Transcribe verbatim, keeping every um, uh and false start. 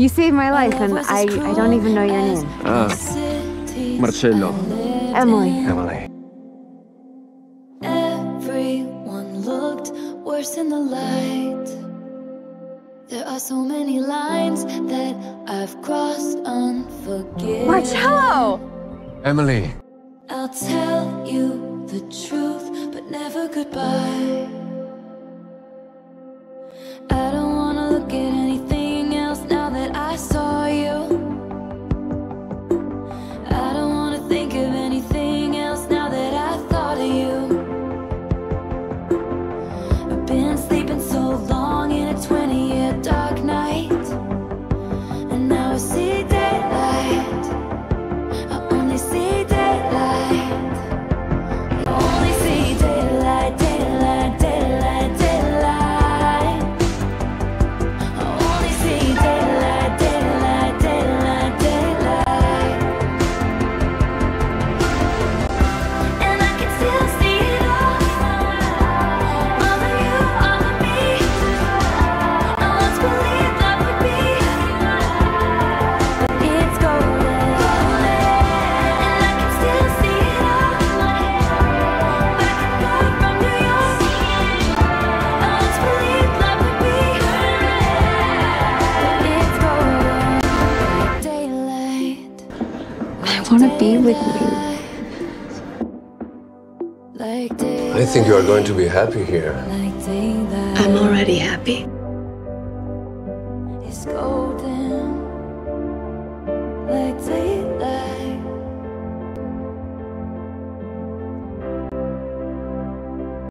You saved my life, and I, I don't even know your name. Ah, Marcello. Emily. Emily. Everyone looked worse in the light. There are so many lines that I've crossed unforgiven. Marcello! Emily. I'll tell you the truth, but never goodbye. I don't wanna look at anything else now that I saw you. I don't wanna think of anything else now that I thought of you. I've been sleeping so long in a twenty-year dark night, and now I see daylight. I only see daylight. I only see daylight, daylight, daylight, daylight. I only see daylight, daylight, daylight, daylight. And I can still see it all. All of you, all of me. I once believed love would be, but it's golden. And I can still see it all. Back and forth from New York. I once believed love would be, but it's golden. Daylight. I want to be with you. Like daylight. I think you are going to be happy here. Like daylight. I'm already happy. It's golden.